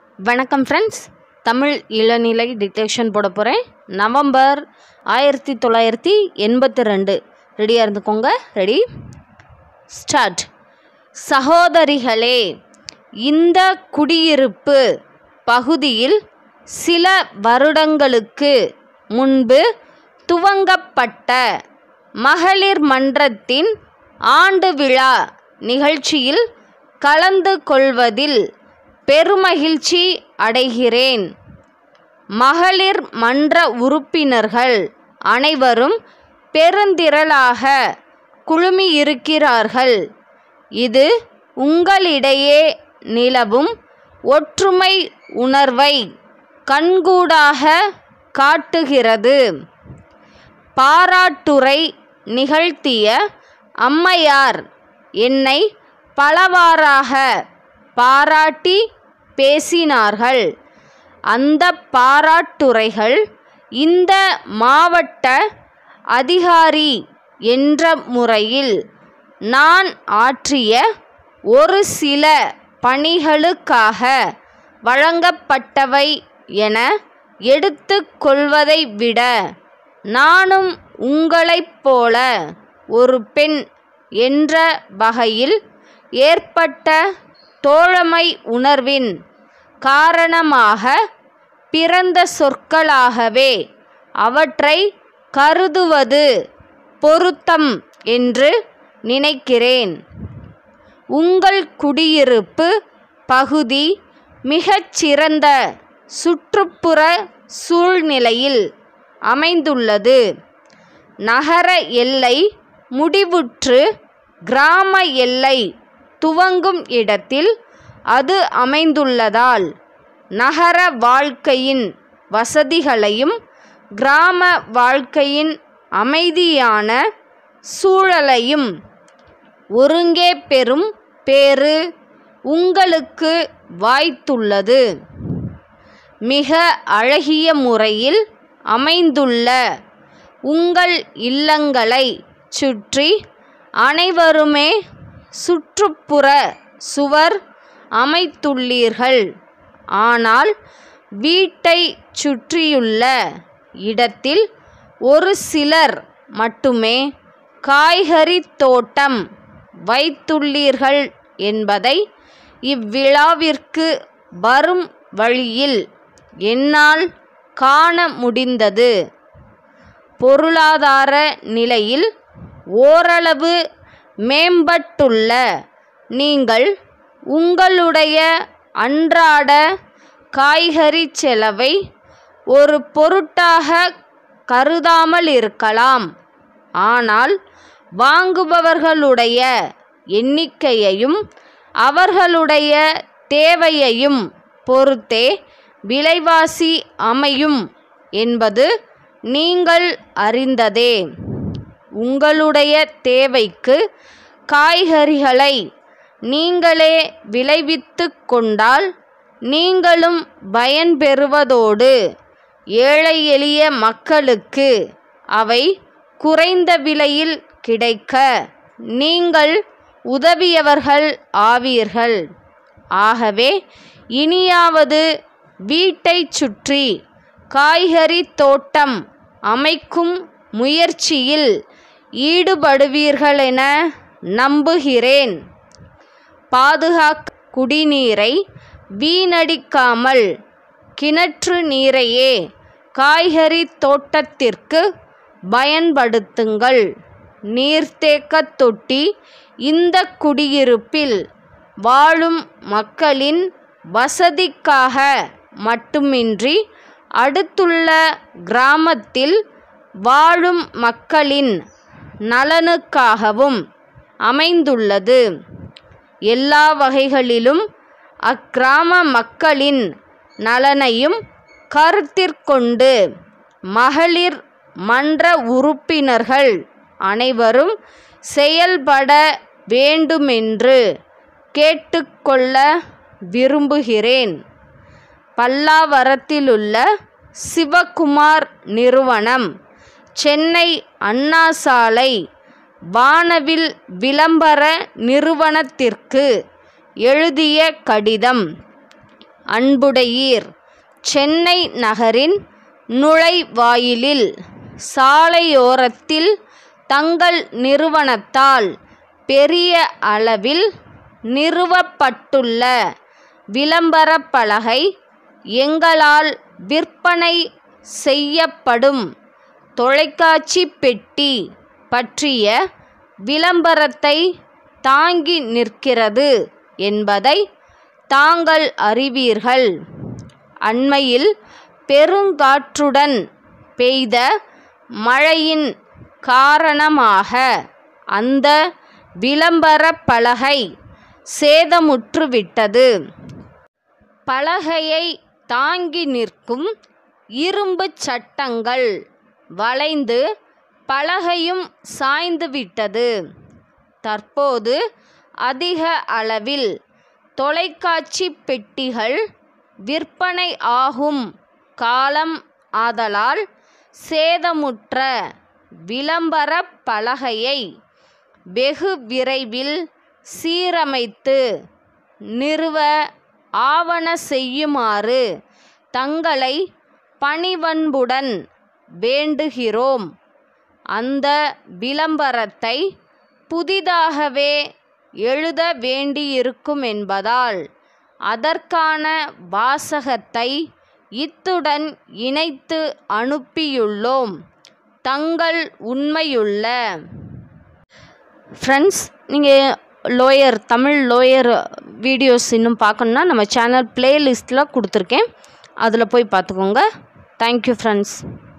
வணக்கம் ஃப்ரெண்ட்ஸ், தமிழ் இளநிலை டிடெக்ஷன் போட போகிறேன். நவம்பர் 1982. ரெடியாக இருந்துக்கோங்க. Ready, start. சகோதரிகளே, இந்த குடியிருப்பு பகுதியில் சில வருடங்களுக்கு முன்பு துவங்கப்பட்ட மகளிர் மன்றத்தின் ஆண்டு விழா நிகழ்ச்சியில் கலந்து கொள்வதில் பெருமகிழ்ச்சி அடைகிறேன். மகளிர் மன்ற உறுப்பினர்கள் அனைவரும் பெருந்திரளாக குழுமியிருக்கிறார்கள். இது உங்களிடையே நிலவும் ஒற்றுமை உணர்வை கண்கூடாக காட்டுகிறது. பாராட்டுரை நிகழ்த்திய அம்மையார் என்னை பலவாறாக பாராட்டி பேசினார்கள். அந்த பாராட்டுரைகள் இந்த மாவட்ட அதிகாரி என்ற முறையில் நான் ஆற்றிய ஒரு சில பணிகளுக்காக வழங்கப்பட்டவை என எடுத்து கொள்வதை விட, நானும் உங்களைப் போல ஒரு பெண் என்ற வகையில் ஏற்பட்ட தோழமை உணர்வின் காரணமாக பிறந்த சொற்களாகவே அவற்றை கருதுவது பொருத்தம் என்று நினைக்கிறேன். உங்கள் குடியிருப்பு பகுதி மிகச்சிறந்த சுற்றுப்புற சூழ்நிலையில் அமைந்துள்ளது. நகர எல்லை முடிவுற்று கிராம எல்லை துவங்கும் இடத்தில் அது அமைந்துள்ளதால் நகர வாழ்க்கையின் வசதிகளையும் கிராம வாழ்க்கையின் அமைதியான சூழலையும் ஒருங்கே பெறும் பேறு உங்களுக்கு வாய்த்துள்ளது. மிக அழகிய முறையில் அமைந்துள்ள உங்கள் இல்லங்களை சுற்றி அனைவருமே சுற்றுப்புற சுவர் அமைத்துள்ளீர்கள். ஆனால் வீட்டை சுற்றியுள்ள இடத்தில் ஒரு சிலர் மட்டுமே காய்கறி தோட்டம் வைத்துள்ளீர்கள் என்பதை இவ்விழாவிற்கு வரும் வழியில் என்னால் காண முடிந்தது. பொருளாதார நிலையில் ஓரளவு மேம்பட்டுள்ள நீங்கள் உங்களுடைய அன்றாட காய்கறி செலவை ஒரு பொருட்டாக கருதாமல் இருக்கலாம். ஆனால் வாங்குபவர்களுடைய எண்ணிக்கையையும் அவர்களுடைய தேவையையும் பொறுத்தே விலைவாசி அமையும் என்பது நீங்கள் அறிந்ததே. உங்களுடைய தேவைக்கு காய்கறிகளை நீங்களே விளைவித்து கொண்டால் நீங்களும் பயன்பெறுவதோடு ஏழை எளிய மக்களுக்கு அவை குறைந்த விலையில் கிடைக்க நீங்கள் உதவியவர்கள் ஆவீர்கள். ஆகவே இனியாவது வீட்டை சுற்றி காய்கறி தோட்டம் அமைக்கும் முயற்சியில் ஈடுபடுவீர்களென நம்புகிறேன். குடிநீரை வீணடிக்காமல் கிணற்று நீரையே காய்கறி தோட்டத்திற்கு பயன்படுத்துங்கள். நீர்த்தேக்க தொட்டி இந்த குடியிருப்பில் வாழும் மக்களின் வசதிக்காக மட்டுமின்றி அடுத்துள்ள கிராமத்தில் வாழும் மக்களின் நலனுக்காகவும் அமைந்துள்ளது. எல்லா வகைகளிலும் அக்கிராம மக்களின் நலனையும் கருத்திற்கொண்டு மகளிர் மன்ற உறுப்பினர்கள் அனைவரும் செயல்பட வேண்டுமென்று கேட்டுக்கொள்ள விரும்புகிறேன். பல்லாவரத்திலுள்ள சிவகுமார் நிறுவனம், சென்னை அண்ணா சாலை, வானவில் விளம்பர நிறுவனத்திற்கு எழுதிய கடிதம் அன்புடையீர். சென்னை நகரின் நுழைவாயிலில் சாலையோரத்தில் தங்கள் நிறுவனத்தால் பெரிய அளவில் நிறுவப்பட்டுள்ள விளம்பரப் பலகை எங்களால் விற்பனை செய்யப்படும் தொலைக்காட்சி பெட்டி பற்றிய விளம்பரத்தை தாங்கி நிற்கிறது என்பதை தாங்கள் அறிவீர்கள். அண்மையில் பெருங்காற்றுடன் பெய்த மழையின் காரணமாக அந்த விளம்பரப் பலகை சேதமுற்றுவிட்டது. பலகையை தாங்கி நிற்கும் இரும்புச் சட்டங்கள் வளைந்து பலகையும் சாய்ந்துவிட்டது. தற்போது அதிக அளவில் தொலைக்காட்சி பெட்டிகள் விற்பனை ஆகும் காலம் ஆதலால் சேதமுற்ற விளம்பரப் பலகையை வெகு விரைவில் சீரமைத்து நிறுவ ஆவன செய்யுமாறு தங்களை பணிவன்புடன் வேண்டுகிறோம். அந்த விளம்பரத்தை புதிதாகவே எழுத வேண்டியிருக்கும் என்பதால் அதற்கான வாசகத்தை இத்துடன் இணைத்து அனுப்பியுள்ளோம். தங்கள் உண்மையுள்ள. ஃப்ரெண்ட்ஸ், நீங்கள் தமிழ் லோயர் வீடியோஸ் இன்னும் பார்க்கணுன்னா நம்ம சேனல் பிளேலிஸ்ட்டில் கொடுத்துருக்கேன், அதில் போய் பார்த்துக்கோங்க. Thank you friends.